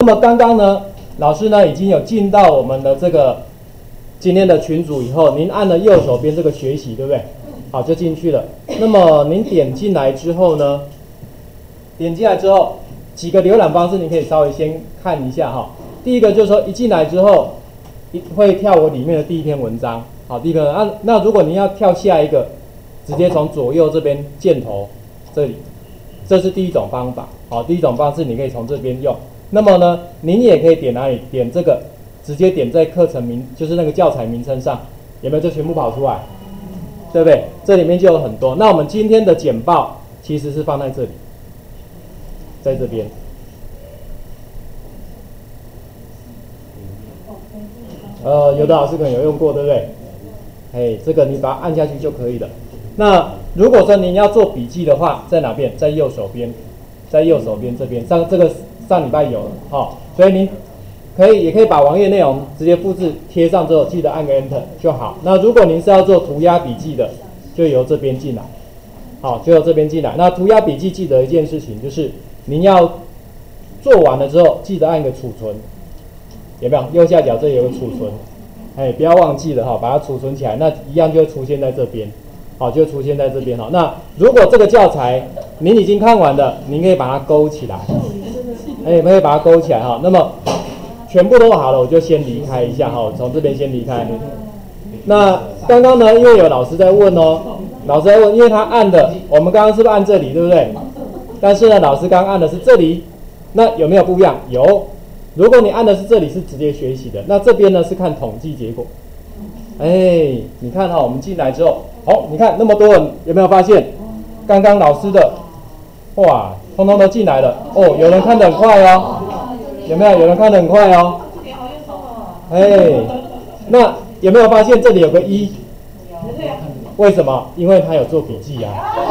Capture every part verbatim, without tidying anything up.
那么刚刚呢，老师呢已经有进到我们的这个今天的群组以后，您按了右手边这个学习，对不对？好，就进去了。那么您点进来之后呢，点进来之后，几个浏览方式你可以稍微先看一下哈。第一个就是说，一进来之后，会跳我里面的第一篇文章。好，第一个啊，那如果您要跳下一个，直接从左右这边箭头这里，这是第一种方法。好，第一种方式你可以从这边用。那么呢，您也可以点哪里？点这个，直接点在课程名，就是那个教材名称上，有没有就全部跑出来？对不对？这里面就有很多。那我们今天的简报其实是放在这里，在这边。呃，有的老师可能有用过，对不对？哎，这个你把它按下去就可以了。那如果说您要做笔记的话，在哪边？在右手边，在右手边这边。上这个上礼拜有了，哦，所以您可以也可以把网页内容直接复制贴上之后，记得按个 Enter 就好。那如果您是要做涂鸦笔记的，就由这边进来，好，就由这边进来。那涂鸦笔记记得一件事情，就是您要做完了之后，记得按个储存，有没有？右下角这里有个储存，哎，不要忘记了哈，把它储存起来，那一样就会出现在这边，好，就会出现在这边哈。那如果这个教材您已经看完了，您可以把它勾起来，哎，可以把它勾起来哈。那么全部都好了，我就先离开一下哈，从这边先离开。那刚刚呢，因为有老师在问哦，老师在问，因为他按的，我们刚刚是不是按这里，对不对？但是呢，老师刚按的是这里，那有没有不一样？有。如果你按的是这里，是直接学习的，那这边呢是看统计结果。哎，你看哈，我们进来之后，好，你看那么多人，有没有发现？刚刚老师的，哇，通通都进来了。哦，有人看得很快哦，有没有？有人看得很快哦。哎，那有没有发现这里有个一？为什么？因为他有做笔记啊。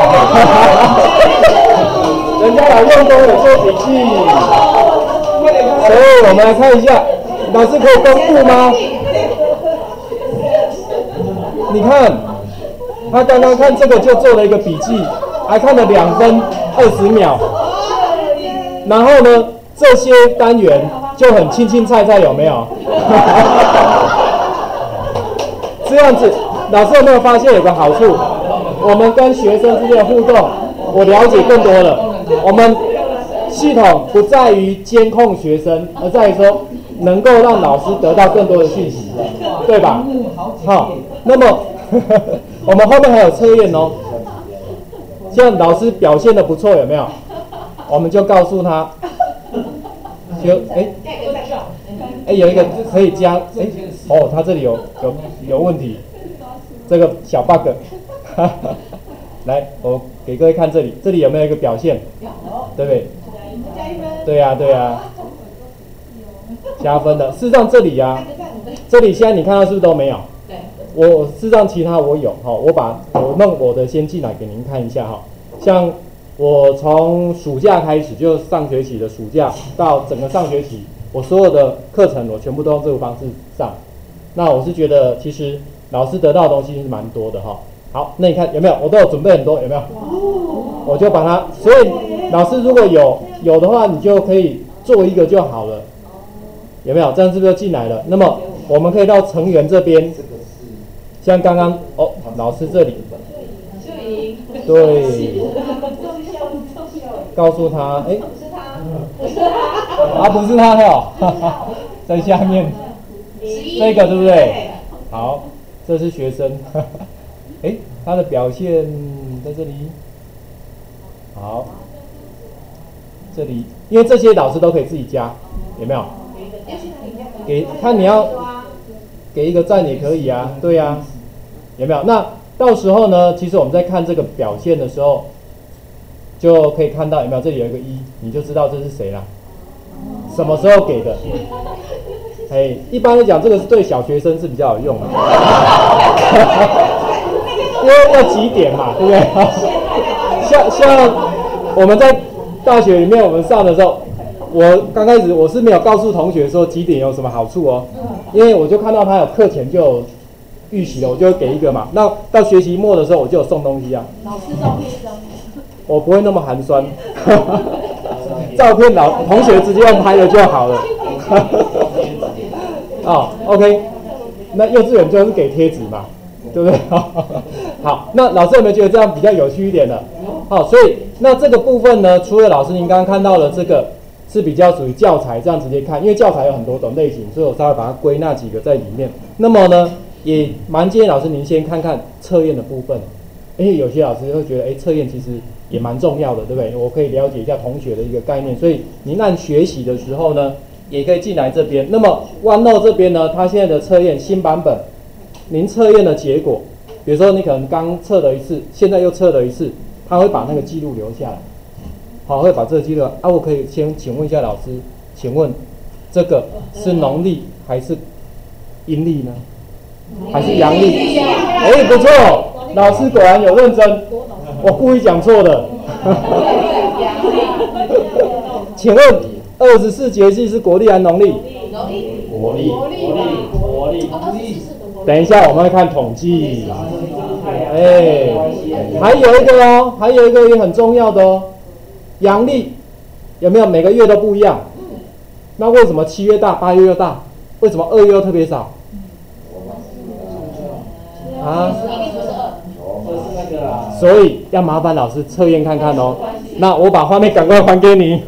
人家来用功有做笔记。所以我们来看一下，老师可以公布吗？你看，他刚刚看这个就做了一个笔记，还看了两分二十秒。然后呢，这些单元就很青青菜菜，有没有？这样子，老师有没有发现有个好处？我们跟学生之间的互动，我了解更多了。我们系统不在于监控学生，而在于说能够让老师得到更多的讯息，对吧？好，那么呵呵我们后面还有测验哦。像老师表现的不错，有没有？我们就告诉他，就哎哎有一个可以加哎哦，他这里有有有问题，这个小 bug， 来我给各位看这里，这里有没有一个表现？对不对？对呀、啊、对呀、啊，加分的。事实上这里呀、啊，这里现在你看到是不是都没有？我事实上其他我有哈，我把我弄我的先进来给您看一下哈。像我从暑假开始，就上学期的暑假到整个上学期，我所有的课程我全部都用这个方式上。那我是觉得其实老师得到的东西是蛮多的哈。好，那你看有没有？我都有准备很多，有没有？我就把它，所以老师如果有有的话，你就可以做一个就好了，有没有？这样是不是就进来了？那么我们可以到成员这边，像刚刚哦，老师这里，对，告诉他，哎，啊，不是他哦，在下面，这个对不对？好，这是学生。哎，他的表现在这里，好，这里，因为这些老师都可以自己加，有没有？给看你要给一个赞也可以啊，对啊，有没有？那到时候呢，其实我们在看这个表现的时候，就可以看到有没有？这里有一个一，你就知道这是谁啦，什么时候给的？哎，一般来讲，这个是对小学生是比较有用的。因为要几点嘛，对不对？像像我们在大学里面我们上的时候，我刚开始我是没有告诉同学说几点有什么好处哦，因为我就看到他有课前就有预习了，我就会给一个嘛。那到学期末的时候我就有送东西啊。老师送一张。我不会那么寒酸， 照片老同学直接用拍的就好了。哦 ，OK， 那幼稚园就是给贴纸嘛，对不对？好，那老师有没有觉得这样比较有趣一点呢？好，所以那这个部分呢，除了老师您刚刚看到的这个是比较属于教材这样直接看，因为教材有很多种类型，所以我稍微把它归纳几个在里面。那么呢，也蛮建议老师您先看看测验的部分，因为有些老师会觉得，哎，测验其实也蛮重要的，对不对？我可以了解一下同学的一个概念，所以您按学习的时候呢，也可以进来这边。那么 OneNote 这边呢，它现在的测验新版本，您测验的结果，比如说你可能刚测了一次，现在又测了一次，它会把那个记录留下来。好，会把这个记录啊，我可以先请问一下老师，请问这个是农历还是阴历呢？还是阳历？哎，不错，老师果然有认真，我故意讲错的。请问二十四节气是国历还是农历？ 国历，国历，国历，国历。 等一下我们会看统计。哎，还有一个哦，还有一个也很重要的哦。阳历有没有每个月都不一样？那为什么七月大，八月又大？为什么二月又特别少？啊？所以要麻烦老师测验看看哦。那我把画面赶快还给你。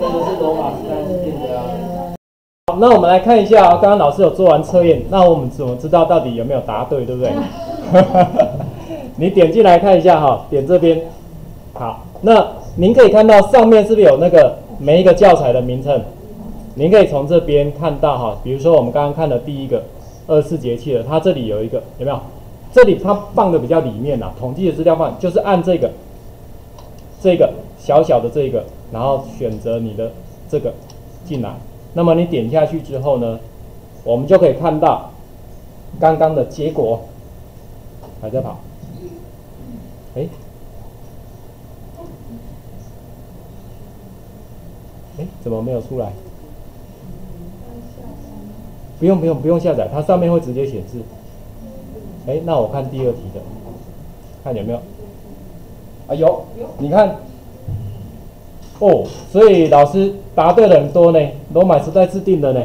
好，那我们来看一下、哦，刚刚老师有做完测验，那我们怎么知道到底有没有答对，对不对？你点进来看一下哈、哦，点这边。好，那您可以看到上面是不是有那个每一个教材的名称？您可以从这边看到哈，比如说我们刚刚看的第一个二十四节气的，它这里有一个有没有？这里它放的比较里面啦，统计的资料放就是按这个这个小小的这个，然后选择你的这个进来。那么你点下去之后呢，我们就可以看到刚刚的结果还在跑，哎。哎，怎么没有出来？不用不用不用下载，它上面会直接显示。哎，那我看第二题的，看有没有？啊有，你看，哦，所以老师答对了很多呢，罗马时代制定的呢。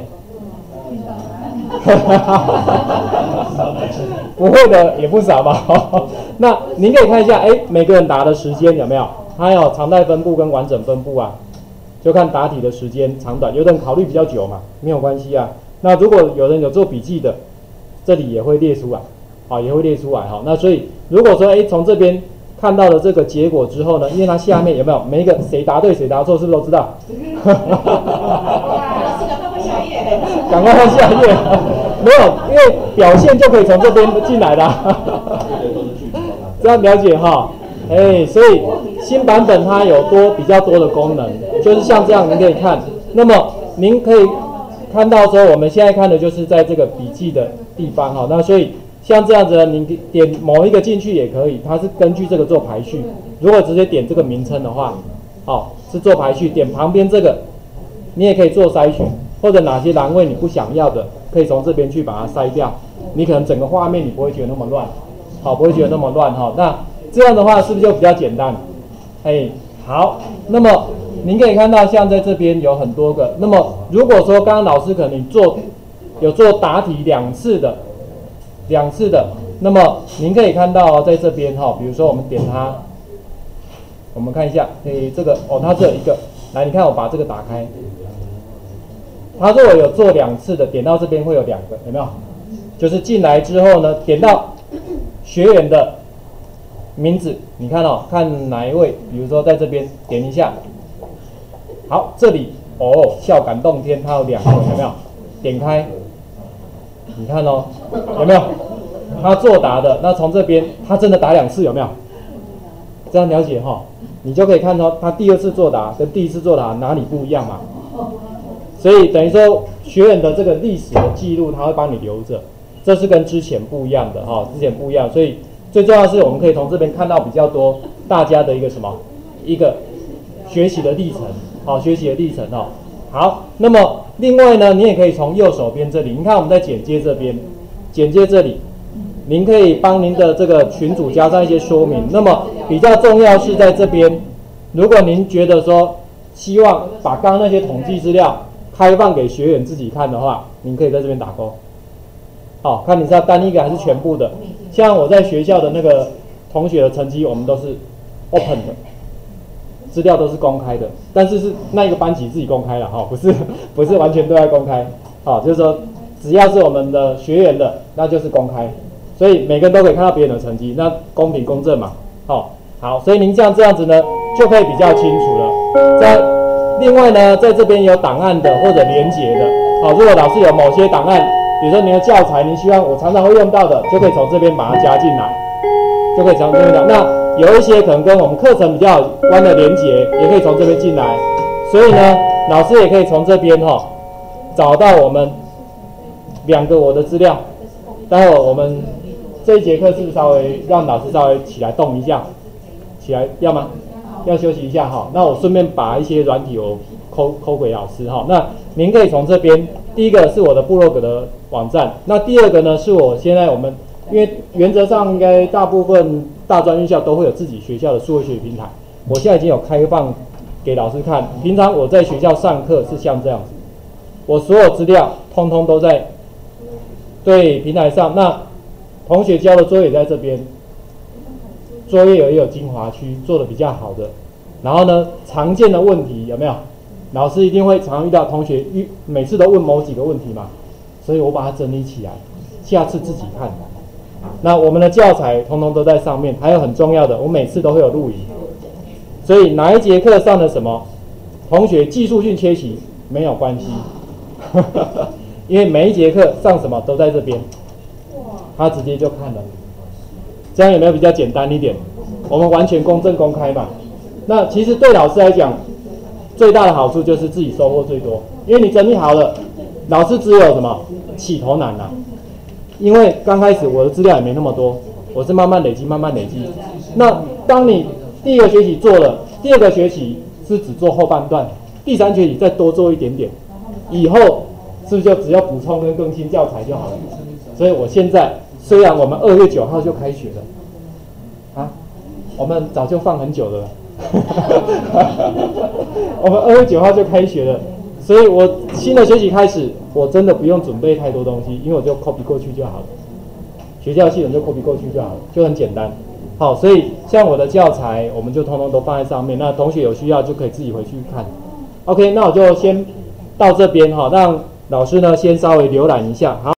不会的也不少吧？那您可以看一下，哎，每个人答的时间有没有？还有常态分布跟完整分布啊。就看答题的时间长短，有的人考虑比较久嘛，没有关系啊。那如果有人有做笔记的，这里也会列出来，好，也会列出来哈。那所以如果说，哎，从这边看到了这个结果之后呢，因为它下面有没有每一个谁答对谁答错，是不是都知道？赶快看下一页，没有，因为表现就可以从这边进来的，这样了解哈。哎，所以新版本它有多比较多的功能，就是像这样您可以看。那么您可以看到说，我们现在看的就是在这个笔记的地方哈。那所以像这样子呢，您点某一个进去也可以，它是根据这个做排序。如果直接点这个名称的话，好，是做排序。点旁边这个，你也可以做筛选，或者哪些栏位你不想要的，可以从这边去把它筛掉。你可能整个画面你不会觉得那么乱，好，不会觉得那么乱哈。那这样的话是不是就比较简单？哎，好，那么您可以看到，像在这边有很多个。那么如果说刚刚老师可能做有做答题两次的，两次的，那么您可以看到、哦、在这边哈、哦，比如说我们点它，我们看一下，哎，这个哦，它这有一个，来，你看我把这个打开，它如果有做两次的，点到这边会有两个，有没有？就是进来之后呢，点到学员的名字，你看哦，看哪一位，比如说在这边点一下，好，这里哦，孝感动天，它有两个，有没有？点开，你看哦，有没有？他作答的，那从这边他真的答两次，有没有？这样了解哈、哦，你就可以看到他第二次作答跟第一次作答哪里不一样嘛。所以等于说学员的这个历史的记录，他会帮你留着，这是跟之前不一样的哈、哦，之前不一样，所以。最重要的是，我们可以从这边看到比较多大家的一个什么一个学习的历程，好、哦，学习的历程哦。好，那么另外呢，你也可以从右手边这里，你看我们在简介这边，简介这里，您可以帮您的这个群组加上一些说明。那么比较重要是在这边，如果您觉得说希望把刚刚那些统计资料开放给学员自己看的话，您可以在这边打勾。好，看你是要单一个还是全部的。像我在学校的那个同学的成绩，我们都是 open 的，资料都是公开的，但是是那个班级自己公开了哈，不是不是完全对外公开。好，就是说只要是我们的学员的，那就是公开，所以每个人都可以看到别人的成绩，那公平公正嘛。好，好，所以您这样这样子呢，就可以比较清楚了。在另外呢，在这边有档案的或者连结的，好，如果老师有某些档案，比如说您的教材，您希望我常常会用到的，就可以从这边把它加进来，就可以从这边讲。那有一些可能跟我们课程比较有关的连结，也可以从这边进来。所以呢，老师也可以从这边哈、哦、找到我们两个我的资料。待会我们这一节课是不是稍微让老师稍微起来动一下？起来要吗？要休息一下哈。那我顺便把一些软体我抠抠给老师哈。那您可以从这边，第一个是我的部落格的网站，那第二个呢是我现在我们，因为原则上应该大部分大专院校都会有自己学校的数位学习平台，我现在已经有开放给老师看。平常我在学校上课是像这样子，我所有资料通通都在对平台上。那同学交的作业也在这边，作业也有精华区做的比较好的。然后呢，常见的问题有没有？老师一定会常遇到同学遇每次都问某几个问题嘛，所以我把它整理起来，下次自己看。那我们的教材通通都在上面，还有很重要的，我每次都会有录影。所以哪一节课上的什么，同学技术性缺席没有关系，因为每一节课上什么都在这边，他直接就看了。这样有没有比较简单一点？我们完全公正公开嘛。那其实对老师来讲，最大的好处就是自己收获最多，因为你整理好了，老师只有什么起头难啊。因为刚开始我的资料也没那么多，我是慢慢累积，慢慢累积。那当你第一个学期做了，第二个学期是只做后半段，第三学期再多做一点点，以后是不是就只要补充跟更新教材就好了？所以我现在虽然我们二月九号就开学了，啊，我们早就放很久了。我们二月九号就开学了，所以我新的学期开始，我真的不用准备太多东西，因为我就 copy 过去就好了，学校系统就 copy 过去就好了，就很简单。好，所以像我的教材，我们就通通都放在上面，那同学有需要就可以自己回去看。OK， 那我就先到这边哈，让老师呢先稍微浏览一下。好。